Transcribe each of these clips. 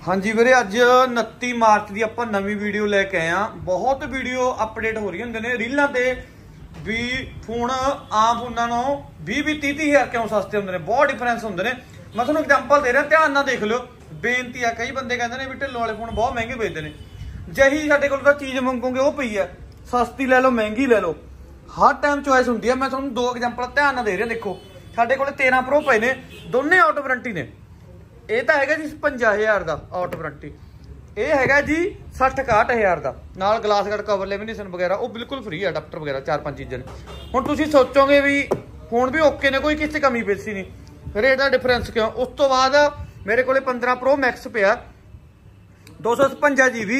हाँ जी वीरे, अज 29 मार्च की आप नवी वीडियो लैके आए हैं। बहुत वीडियो अपडेट हो रही होंगे ने रीलों से भी। फोन आम फोनों 20-30 हज़ार क्यों सस्ते होंगे ने, बहुत डिफरेंस होंगे ने। मैं थोड़ा एग्जाम्पल दे रहा, ध्यान ना देख लो। बेनती है, कई बंदे कहते हैं भी ढिल्लों वाले फोन बहुत महंगे बेचते हैं। जही साडे कोल चीज़ मंगोगे वो पई है, सस्ती ले लो महंगी ले लो, हर टाइम चॉइस होंगी है। मैं थोड़ा दो एग्जाम्पल ध्यान ना दे रहा। देखो साडे कोल 13 प्रो पे ने, दोनों आउट वारंटी ने। यह तो है जी 50,000 का आउट वारंटी, यह है जी 60-61,000 का नाल ग्लास गार्ड कवर लेमिनेशन वगैरह वो बिल्कुल फ्री है, अडाप्टर वगैरह 4-5 चीज़ें। हुण तुसीं सोचोगे भी फोन भी ओके ने, कोई किसी कमी पेशी नहीं, रेट का डिफरेंस क्यों। उस तो बाद मेरे को 15 प्रो मैक्स पे 256 GB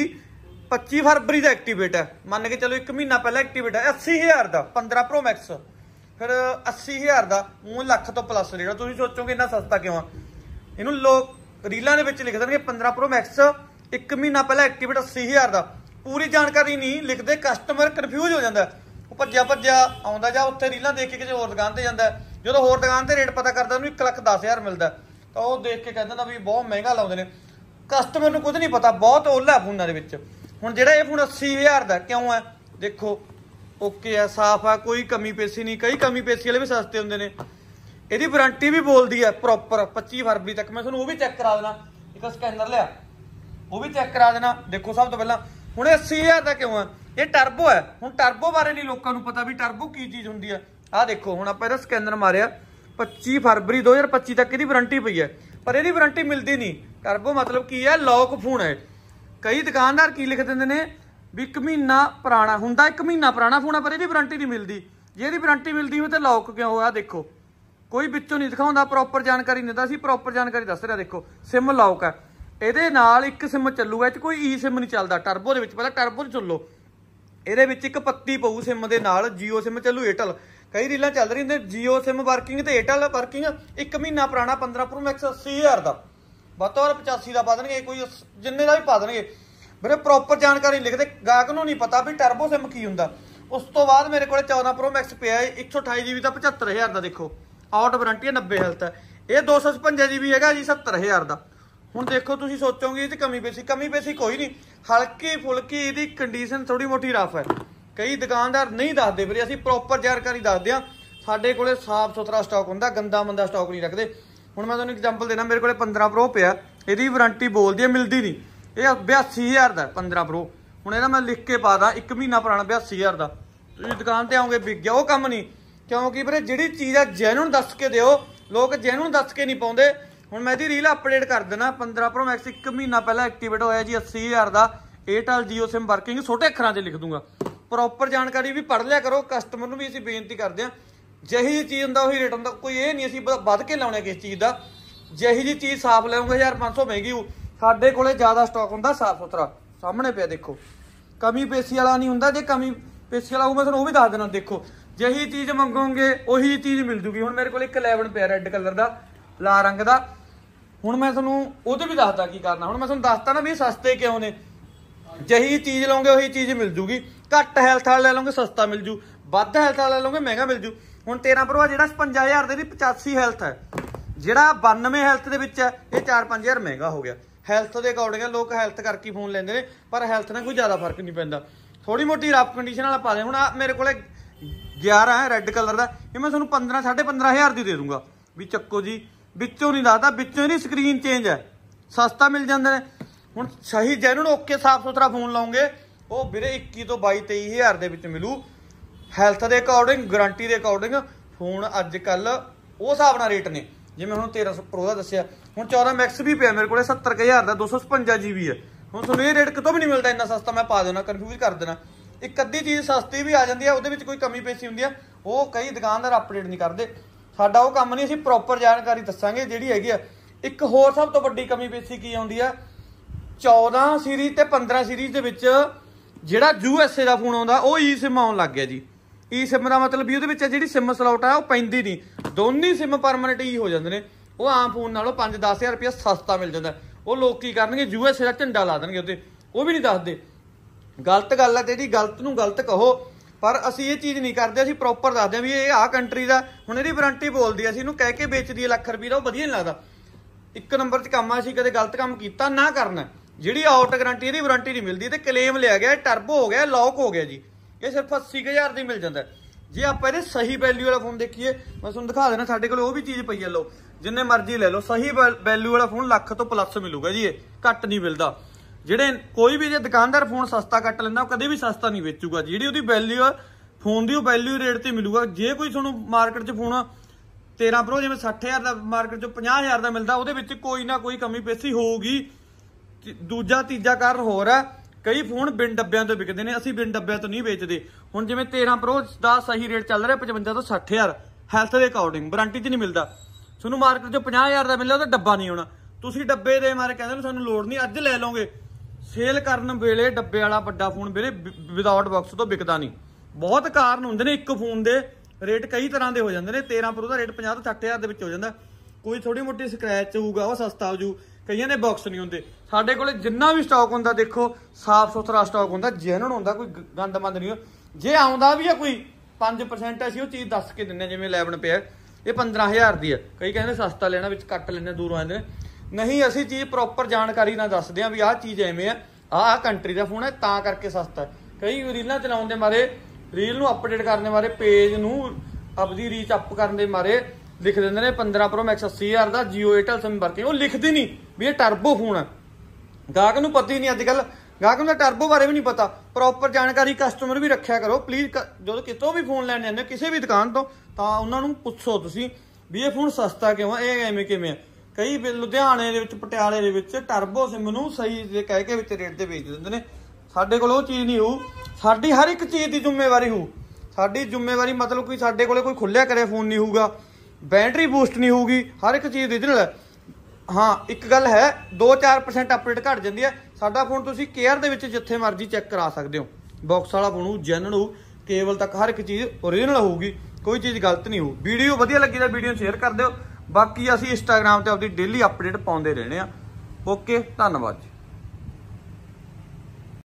25 फरवरी का एक्टिवेट है। मान के चलो 1 महीना पहले एक्टिवेट है। 80,000 का 15 प्रो मैक्स, फिर 80,000 का ₹1,00,000 तो प्लस रेट। तुसीं सोचोगे इन्ना सस्ता क्यों है। इनू लोग रीलों के लिख देंगे 15 प्रो मैक्स 1 महीना पहले एक्टिवेट 80,000 का। पूरी जानकारी नहीं लिखते, कस्टमर कन्फ्यूज हो जाता है। वो भज्या भज्या आता जा उत्थे रीलों देख के किसी होर दुकान पर जाता है। जो होर दुकान पर रेट पता करता उन्हें 1,10,000 मिलता, तो वह देख के कहता भी बहुत महंगा लाते हैं। कस्टमर को कुछ नहीं पता, बहुत ओला है फोनों के। हुण जिहड़ा ये फोन 80,000 का क्यों है, देखो ओके है, साफ है, कोई कमी पेशी नहीं। कई कमी पेशी वाले भी सस्ते होंगे ने। यदि वारंटी भी बोलती है प्रॉपर 25 फरवरी तक। मैं थोड़ा वो भी चेक करा देना, एक स्कैनर लिया वो भी चेक करा देना। देखो सब तो पहला हूँ 80,000 का क्यों है, ये टर्बो है। हूँ टर्बो बारे नहीं लोगों को पता भी टर्बो की चीज़ होंगी है। आ देखो हूँ आप स्कैनर मारिया 25 फरवरी 2025 तक यदि वारंटी पई है, पर यदि वारंटी मिलती नहीं। टर्बो मतलब की है, लॉक फोन है। कई दुकानदार की लिख देंगे ने भी 1 महीना पुराना होंगे, 1 महीना पुराना फोन है, पर यदि वारंटी नहीं मिलती। जे यदि वारंटी मिलती हो तो लॉक क्यों होया। देखो कोई बिचों नहीं दिखाता, प्रॉपर जानकारी नहीं देता। प्रॉपर जानकारी दस रहा। देखो सिम लॉक है, ये नाल एक सिम चलूगा, कोई ई सिम नहीं चलता टर्बो के। पहले टर्बो चलो, ये एक पत्ती पऊ सिम के नाल, जियो सिम चलू एयरटेल। कई रीलां चल रही हैं जियो सिम वर्किंग तो एयरटेल वर्किंग। 1 महीना पुराना 15 प्रो मैक्स 80,000 का, ਵੱਧ ਤੋਂ ਵੱਧ 85 का पा देंगे, कोई जिन्ने का भी पा देंगे। मेरे प्रॉपर जानकारी लिखते, गाहक को नहीं पता भी टर्बो सिम की होंगे। उस तो बाद मेरे को 14 प्रो मैक्स पे 128 GB का 75,000 का। देखो आउट वारंटी है, 90 हेल्थ है। ये 256 GB है जी 70,000 का। हूँ देखो तुम सोचोगे ये कमी पेशी कोई नहीं, हल्की फुल्की यदि कंडीशन थोड़ी मोटी रफ है। कई दुकानदार नहीं दसते फिर, असीं प्रॉपर जानकारी दसते हैं। साढ़े को साफ सुथरा स्टॉक होंगे, गंदा मंदा स्टॉक नहीं रखते। हूँ मैं तुम्हें एग्जाम्पल देना, मेरे को 15 प्रो पे यदि वारंटी बोलती है, मिलती नहीं। ये 82,000 का 15 प्रो। हूँ यह मैं लिख के पा दा 1 महीना पुराना 82,000 का। तुम दुकान पर आओगे बिक गया, वो कम नहीं। क्योंकि फिर जी चीज़ है जैनुन दस के दो, लोग जैनुन दस के नहीं पाते। हूँ मैं रील अपडेट कर देना। 15 प्रो मैक्स 1 महीना पहले एक्टिवेट होया जी 80,000 का। एयरटेल जियो सिम वर्किंग, छोटे अखरां से लिख दूंगा। प्रॉपर जानकारी भी पढ़ लिया करो। कस्टमर भी असीं बेनती करते हैं, जही चीज़ होंगे उही रेट होंगे। कोई ये नहीं असीं वध के लाने किस चीज़ का। जही जी चीज़ साफ लाओगे 1,500 महंगी हो। साढ़े को ज़्यादा स्टॉक होंगे साफ सुथरा, सामने पे देखो। कमी पेशी वाला नहीं होंगे, जो कमी पेशी वाला मैं तुहानूं वो भी दस देना। देखो जही चीज़ मंगोगे उही चीज़ मिल जूगी। हुण मेरे को 11 पे रेड कलर का लाल रंग का। हुण मैं तुहानूं वो भी दसदा की करना। हुण मैं तुहानूं दसता ना भी सस्ते क्यों ने। जही चीज़ लोगे उही चीज़ मिल जूगी। घट हैल्थ वाला ले लोगे सस्ता मिल जू, वध हैल्थ वाला ले लोगे महंगा मिल जू। हुण 13 प्रो जो 55,000 की 85 हैल्थ है, जोड़ा 92 हैल्थ के है ये 4-5 हज़ार महंगा हो गया। हैल्थ के अकॉर्डिंग लोग हैल्थ करके फोन लेंगे ने, पर हैल्थ ना कोई ज़्यादा फर्क नहीं पैंदा। थोड़ी मोटी रफ कंडीशन वाला पा दें। हुण मेरे को 11 है रेड कलर का, ये मैं तुहानूं 15-15,000 की दे दूंगा भी चक्को जी। बिचों नहीं दसदा, बिचों इहदी स्क्रीन चेंज है, सस्ता मिल जाता है। हुण सही जैनुन ओके साफ सुथरा फोन लाओगे वो वीरे 21 तो 22-23 हज़ार के मिलू। हैल्थ के अकॉर्डिंग गारंटी के अकॉर्डिंग फोन अजकल वो हिसाब नाल रेट ने। जिवें हुण 13 प्रो का दस्सिया, हुण 14 मैक्स भी पिया मेरे को 70,000 का 256 GB है। हुण तुहानूं ये रेट कितों भी नहीं मिलता इन्ना सस्ता। मैं पा देना, कन्फ्यूज कर देना। एक अद्धी चीज़ सस्ती भी आ जाती है, वो कोई कमी पेशी होंगी है, वो कई दुकानदार अपडेट नहीं करते। साडा वो काम नहीं, असीं प्रॉपर जानकारी दसांगे जिहड़ी हैगी है। एक होर सब तो वड्डी कमी पेशी की आउंदी है, 14 सीरीज़ ते 15 सीरीज़ दे विच जिहड़ा USA का फोन आउंदा वो ई सिम आउण लग गया जी। ई सिम का मतलब भी वो जी सिम स्लॉट है वो पैंदी नहीं, दोनों सिम परमानेंट ई हो जाते हैं। वो आम फोन नालों 5-10 हज़ार रुपया सस्ता मिल जाता है। वो लोग की करनगे USA का झंडा ला देंगे उत्ते, वो भी नहीं दसदे। गलत गल है, जी गलत नूं गलत कहो, पर असीं ये चीज़ नहीं करते। असीं प्रॉपर दसदे भी ये आ कंट्री का। हुण इहदी वारंटी बोलदी असीं इहनूं कह के बेच दईए ₹1,00,000 का, वो वधिया नहीं लगदा। ਇੱਕ ਨੰਬਰ 'ਚ ਕੰਮ ਆ। ਅਸੀਂ ਕਦੇ ਗਲਤ ਕੰਮ ਕੀਤਾ ਨਾ ਕਰਨਾ। ਜਿਹੜੀ ਆਊਟ ਗਾਰੰਟੀ ਇਹਦੀ ਵਾਰੰਟੀ ਨਹੀਂ ਮਿਲਦੀ ਤੇ ਕਲੇਮ ਲਿਆ ਗਿਆ, ਟਰਬੋ ਹੋ ਗਿਆ, ਲੌਕ ਹੋ ਗਿਆ ਜੀ। ਇਹ ਸਿਰਫ 80,000 ਦੀ ਮਿਲ ਜਾਂਦਾ। ਜੇ ਆਪਾਂ ਇਹਦੇ ਸਹੀ ਵੈਲਿਊ ਵਾਲਾ ਫੋਨ ਦੇਖੀਏ, ਮੈਂ ਤੁਹਾਨੂੰ ਦਿਖਾ ਦੇਣਾ, ਸਾਡੇ ਕੋਲ ਉਹ ਵੀ ਚੀਜ਼ ਪਈ ਹੈ। ਲਓ ਜਿੰਨੇ ਮਰਜ਼ੀ ਲੈ ਲਓ, ਸਹੀ ਵੈਲਿਊ ਵਾਲਾ ਫੋਨ ਲੱਖ ਤੋਂ ਪਲੱਸ ਮਿਲੂਗਾ ਜੀ। ਇਹ ਘੱਟ ਨਹੀਂ ਮਿਲਦਾ। ਜਿਹੜੇ ਕੋਈ ਵੀ ਜੇ ਦੁਕਾਨਦਾਰ ਫੋਨ ਸਸਤਾ ਕੱਟ ਲੈਂਦਾ, ਉਹ ਕਦੇ ਵੀ ਸਸਤਾ ਨਹੀਂ ਵੇਚੂਗਾ। ਜਿਹੜੀ ਉਹਦੀ ਵੈਲਿਊ ਆ ਫੋਨ ਦੀ, ਉਹ ਵੈਲਿਊ ਰੇਟ ਤੇ ਮਿਲੂਗਾ। ਜੇ ਕੋਈ ਤੁਹਾਨੂੰ ਮਾਰਕੀਟ 'ਚ ਫੋਨ 13 Pro ਜਿਵੇਂ 60,000 ਦਾ ਮਾਰਕੀਟ 'ਚ 50,000 ਦਾ ਮਿਲਦਾ, ਉਹਦੇ ਵਿੱਚ ਕੋਈ ਨਾ ਕੋਈ ਕਮੀ ਪੇਸ਼ੀ ਹੋਊਗੀ। ਦੂਜਾ ਤੀਜਾ ਕਾਰਨ ਹੋਰ ਹੈ, ਕਈ ਫੋਨ ਬਿਨ ਡੱਬਿਆਂ ਤੋਂ ਵਿਕਦੇ ਨੇ, ਅਸੀਂ ਬਿਨ ਡੱਬਿਆਂ ਤੋਂ ਨਹੀਂ ਵੇਚਦੇ। ਹੁਣ ਜਿਵੇਂ 13 Pro ਦਾ ਸਹੀ ਰੇਟ ਚੱਲ ਰਿਹਾ 55 ਤੋਂ 60,000 ਹੈਲਥ ਦੇ ਅਕੋਰਡਿੰਗ, ਵਾਰੰਟੀ 'ਚ ਨਹੀਂ ਮਿਲਦਾ। ਤੁਹਾਨੂੰ ਮਾਰਕੀਟ 'ਚ 50,000 ਦਾ ਮਿਲਿਆ, ਉਹਦਾ ਡੱਬਾ ਨਹੀਂ ਹੋਣਾ। ਤੁਸੀਂ ਡੱਬੇ ਦੇ ਮਾਰੇ ਕਹਿੰਦੇ ਸਾਨੂੰ ਲੋੜ ਨਹੀਂ, ਅੱਜ ਲੈ ਲਓਗੇ। ਸੇਲ ਕਰਨ ਵੇਲੇ ਡੱਬੇ ਵਾਲਾ ਵੱਡਾ ਫੋਨ ਵੀਰੇ ਵਿਦਆਊਟ ਬਾਕਸ ਤੋਂ ਵਿਕਦਾ ਨਹੀਂ। ਬਹੁਤ ਕਾਰਨ ਹੁੰਦੇ ਨੇ। ਇੱਕ ਫੋਨ ਦੇ ਰੇਟ ਕਈ ਤਰ੍ਹਾਂ ਦੇ ਹੋ ਜਾਂਦੇ ਨੇ। 13 Pro ਦਾ ਰੇਟ 50 ਤੋਂ 60,000 ਦੇ ਵਿੱਚ ਹੋ ਜਾਂਦਾ। ਕੋਈ ਥੋੜੀ ਮੋਟੀ ਸਕ੍ਰੈਚ ਹੋਊਗਾ, ਉਹ ਸਸਤਾ ਹੋ ਜੂ। ਕਈਆਂ ਦੇ ਬਾਕਸ ਨਹੀਂ ਹੁੰਦੇ। ਸਾਡੇ ਕੋਲੇ ਜਿੰਨਾ ਵੀ ਸਟਾਕ ਹੁੰਦਾ, ਦੇਖੋ ਸਾਫ ਸੁਥਰਾ ਸਟਾਕ ਹੁੰਦਾ, ਜੈਨੂਨ ਹੁੰਦਾ, ਕੋਈ ਗੰਦਮੰਦ ਨਹੀਂ। ਜੇ ਆਉਂਦਾ ਵੀ ਆ ਕੋਈ 5% ਅਸੀਂ ਉਹ ਚੀਜ਼ ਦੱਸ ਕੇ ਦਿੰਦੇ। ਜਿਵੇਂ 11 ਪਿਆ, ਇਹ 15,000 ਦੀ ਹੈ। ਕਈ ਕਹਿੰਦੇ ਸਸਤਾ ਲੈਣਾ, ਵਿੱਚ ਕੱਟ ਲੈਣੇ, ਦੂਰੋਂ ਆਉਂਦੇ ਨੇ। ਨਹੀਂ, ਅਸੀਂ ਚੀਜ਼ ਪ੍ਰੋਪਰ ਜਾਣਕਾਰੀ ਨਾਲ ਦੱਸਦੇ ਹਾਂ ਵੀ ਆਹ ਚੀਜ਼ ਐਵੇਂ ਆ, ਆਹ ਕੰਟਰੀ ਦਾ ਫੋਨ ਹੈ ਤਾਂ ਕਰਕੇ ਸਸਤਾ ਹੈ। ਕਈ ਰੀਲਾਂ ਚਲਾਉਣ ਦੇ ਮਾਰੇ, ਰੀਲ ਨੂੰ ਅਪਡੇਟ ਕਰਨ ਦੇ ਮਾਰੇ, ਪੇਜ ਨੂੰ ਆਪਦੀ ਰੀਚ ਅਪ ਕਰਨ ਦੇ ਮਾਰੇ ਲਿਖ ਦਿੰਦੇ ਨੇ 15 Pro Max 80,000 ਦਾ, Jio Airtel ਸਿਮ ਵਰਕਿੰਗ। ਉਹ ਲਿਖਦੀ ਨਹੀਂ ਵੀ ਇਹ ਟਰਬੋ ਫੋਨ ਹੈ। ਗਾਹਕ ਨੂੰ ਪਤਾ ਹੀ ਨਹੀਂ। ਅੱਜ ਕੱਲ ਗਾਹਕ ਨੂੰ ਟਰਬੋ ਬਾਰੇ ਵੀ ਨਹੀਂ ਪਤਾ। ਪ੍ਰੋਪਰ ਜਾਣਕਾਰੀ ਕਸਟਮਰ ਵੀ ਰੱਖਿਆ ਕਰੋ ਪਲੀਜ਼। ਜਦੋਂ ਕਿਤੋਂ ਵੀ ਫੋਨ ਲੈਣ ਜਾਂਦੇ ਹੋ ਕਿਸੇ ਵੀ ਦੁਕਾਨ ਤੋਂ, ਤਾਂ ਉਹਨਾਂ ਨੂੰ ਪੁੱਛੋ ਤੁਸੀਂ ਵੀ ਇਹ ਫੋਨ ਸਸਤਾ ਕਿਉਂ ਹੈ, ਇਹ ਐਵੇਂ ਕਿਵੇਂ ਆ। ਕਈ ਲੁਧਿਆਣੇ ਦੇ ਵਿੱਚ, ਪਟਿਆਲੇ ਦੇ ਵਿੱਚ ਟਰਬੋ ਸਿਮ ਨੂੰ ਸਹੀ ਜੇ ਕਹਿ ਕੇ ਵਿੱਚ ਰੇਟ ਤੇ ਵੇਚ ਦਿੰਦੇ ਨੇ। ਸਾਡੇ ਕੋਲ ਉਹ ਚੀਜ਼ ਨਹੀਂ ਹੋਊ। ਸਾਡੀ ਹਰ ਇੱਕ ਚੀਜ਼ ਦੀ ਜ਼ਿੰਮੇਵਾਰੀ ਹੋਊ। ਸਾਡੀ ਜ਼ਿੰਮੇਵਾਰੀ ਮਤਲਬ ਕੋਈ ਸਾਡੇ ਕੋਲੇ ਕੋਈ ਖੁੱਲਿਆ ਕਰਿਆ ਫੋਨ ਨਹੀਂ ਹੋਊਗਾ, ਬੈਟਰੀ ਬੂਸਟ ਨਹੀਂ ਹੋਊਗੀ, ਹਰ ਇੱਕ ਚੀਜ਼ ਰੀਜਨਲ ਹੈ। ਹਾਂ, ਇੱਕ ਗੱਲ ਹੈ, 2-4% ਅਪਡੇਟ ਘਟ ਜਾਂਦੀ ਹੈ। ਸਾਡਾ ਫੋਨ ਤੁਸੀਂ ਕੇਅਰ ਦੇ ਵਿੱਚ ਜਿੱਥੇ ਮਰਜ਼ੀ ਚੈੱਕ ਕਰਾ ਸਕਦੇ ਹੋ। ਬਾਕਸ ਵਾਲਾ ਫੋਨ ਹੋਊ, ਜੈਨੂਨ ਹੋਊ, ਕੇਬਲ ਤੱਕ ਹਰ ਇੱਕ ਚੀਜ਼ ਓਰੀਜਨਲ ਹੋਊਗੀ, ਕੋਈ ਚੀਜ਼ ਗਲਤ ਨਹੀਂ ਹੋਊ। ਵੀਡੀਓ ਵਧੀਆ ਲੱਗੀ ਤਾਂ ਵੀਡੀਓ ਸ਼ੇਅਰ ਕਰ ਦਿਓ। ਬਾਕੀ ਅਸੀਂ ਇੰਸਟਾਗ੍ਰਾਮ ਤੇ ਆਪਦੀ ਡੇਲੀ ਅਪਡੇਟ ਪਾਉਂਦੇ ਰਹਿਣੇ ਆ। ਓਕੇ, ਧੰਨਵਾਦ ਜੀ।